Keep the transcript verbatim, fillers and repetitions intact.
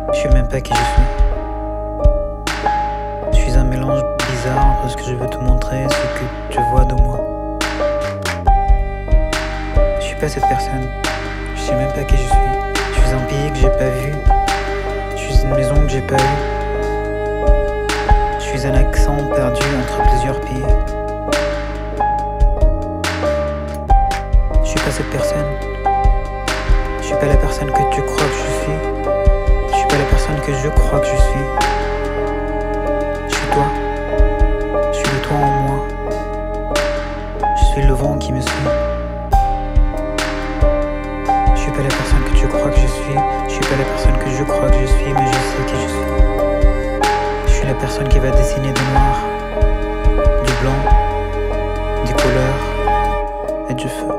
Je sais même pas qui je suis. Je suis un mélange bizarre entre ce que je veux te montrer et ce que tu vois de moi. Je suis pas cette personne. Je sais même pas qui je suis. Je suis un pays que j'ai pas vu. Je suis une maison que j'ai pas eue. Je suis un accent perdu entre plusieurs pays. Je suis pas cette personne. Je suis pas la personne que tu crois que je suis. Je suis pas la personne que je crois que je suis. Je suis toi. Je suis le toi en moi. Je suis le vent qui me suit. Je suis pas la personne que tu crois que je suis. Je suis pas la personne que je crois que je suis, mais je sais qui je suis. Je suis la personne qui va dessiner du noir, du blanc, des couleurs et du feu.